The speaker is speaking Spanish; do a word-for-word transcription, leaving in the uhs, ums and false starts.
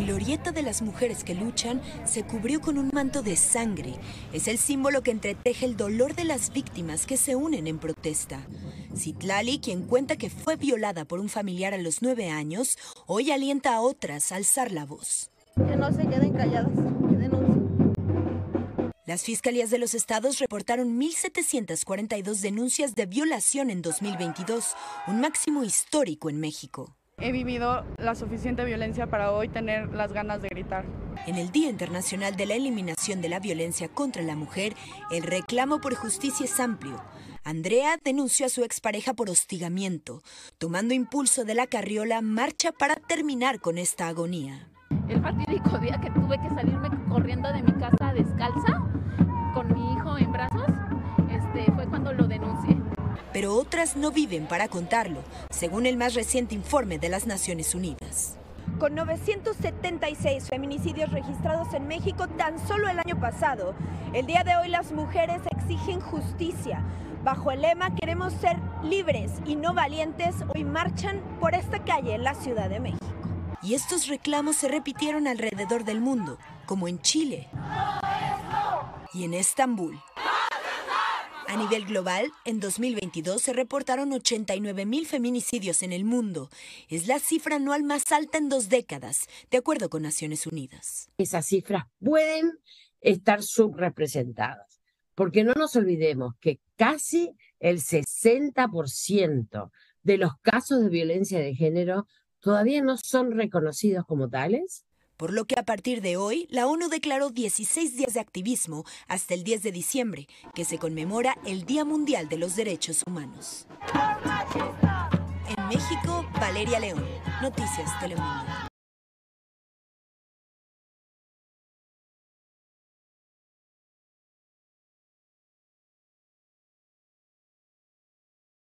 La glorieta de las mujeres que luchan se cubrió con un manto de sangre. Es el símbolo que entreteje el dolor de las víctimas que se unen en protesta. Citlali, quien cuenta que fue violada por un familiar a los nueve años, hoy alienta a otras a alzar la voz. Que no se queden calladas, que denuncien. Las fiscalías de los estados reportaron mil setecientas cuarenta y dos denuncias de violación en dos mil veintidós, un máximo histórico en México. He vivido la suficiente violencia para hoy tener las ganas de gritar. En el Día Internacional de la Eliminación de la Violencia contra la Mujer, el reclamo por justicia es amplio. Andrea denunció a su expareja por hostigamiento. Tomando impulso de la carriola, marcha para terminar con esta agonía. El fatídico día que tuve que salirme corriendo de mi casa descalza, con mi hijo en brazos, este, fue cuando lo denuncié. Pero otras no viven para contarlo, según el más reciente informe de las Naciones Unidas. Con novecientos setenta y seis feminicidios registrados en México tan solo el año pasado, el día de hoy las mujeres exigen justicia. Bajo el lema "Queremos ser libres y no valientes", hoy marchan por esta calle en la Ciudad de México. Y estos reclamos se repitieron alrededor del mundo, como en Chile y en Estambul. A nivel global, en dos mil veintidós se reportaron ochenta y nueve mil feminicidios en el mundo. Es la cifra anual más alta en dos décadas, de acuerdo con Naciones Unidas. Esas cifras pueden estar subrepresentadas, porque no nos olvidemos que casi el sesenta por ciento de los casos de violencia de género todavía no son reconocidos como tales. Por lo que a partir de hoy, la ONU declaró dieciséis días de activismo hasta el diez de diciembre, que se conmemora el Día Mundial de los Derechos Humanos. En México, Valeria León, Noticias Telemundo.